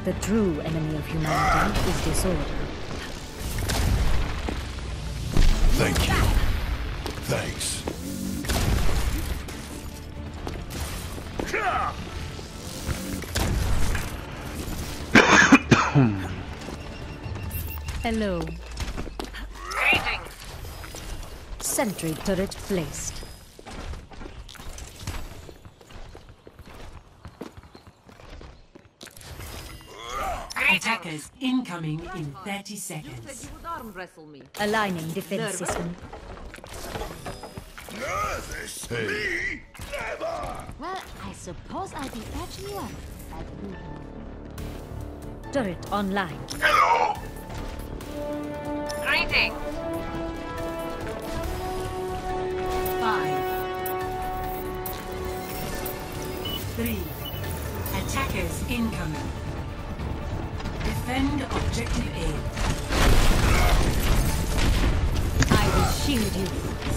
The true enemy of humanity is disorder. Thank you. Thanks. Hello. Greetings. Sentry turret placed. Attackers incoming in 30 Said seconds. you would arm wrestle me. Aligning defense system. Nervous? Me? Never! Well, I suppose I'll be catching you up at noon. Turret online. Hello? Greetings. 5, 3. Attackers incoming. Defend objective A. I will shield you.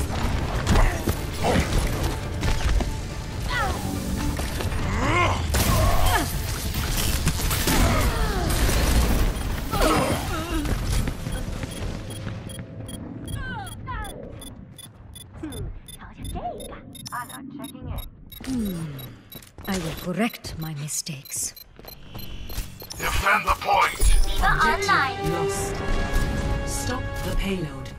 I'm not checking in. I will correct my mistakes. Defend the point! Objective lost. Stop the payload.